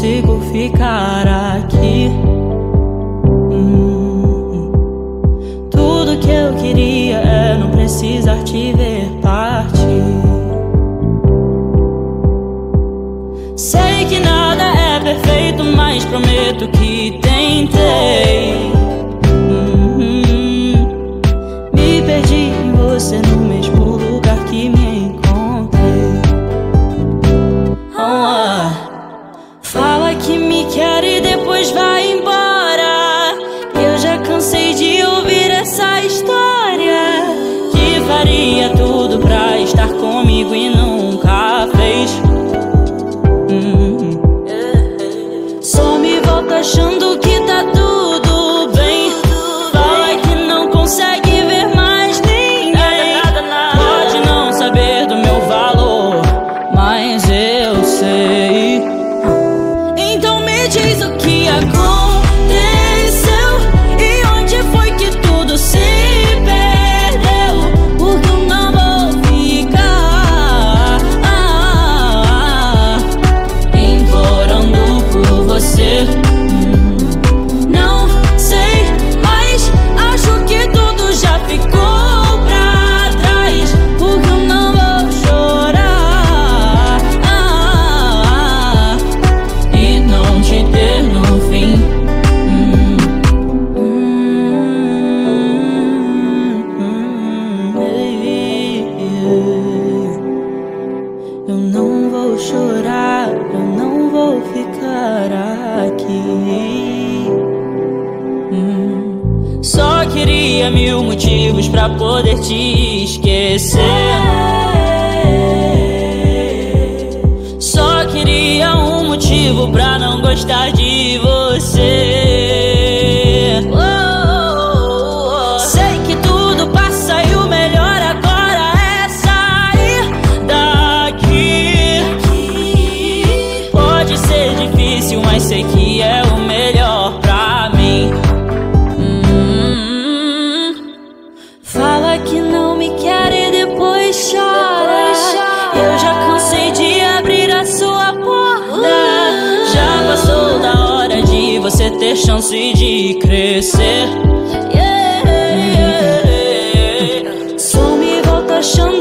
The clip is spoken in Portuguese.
consigo ficar aqui. Tudo que eu queria é não precisar te ver partir. Sei que nada é perfeito, mas prometo que tentei. Me perdi em você no mesmo lugar que me encontrei. Fala que me quer e depois vai embora. Eu já cansei de ouvir essa história, que faria tudo pra estar comigo e nunca fez. Só me volta achando que tá tudo bem. Fala que não consegue ver mais ninguém. Pode não saber do meu valor, mas eu sei. Então me diz o que aconteceu e onde foi que tudo se perdeu. Porque eu não vou ficar implorando por você. Não sei, mas acho que tudo já ficou pra trás. Porque eu não vou chorar e não te ter no fim. Eu não vou chorar, eu não vou ficar aqui. Só queria 1000 motivos pra poder te esquecer. Só queria um motivo pra não gostar de você. Sei que tudo passa e o melhor agora é sair daqui. Pode ser difícil, mas sei que é o melhor pra mim. Fala que não me quer e depois chora. Eu já cansei de abrir a sua porta. Já passou da hora de você ter chance de crescer. Só me volta achando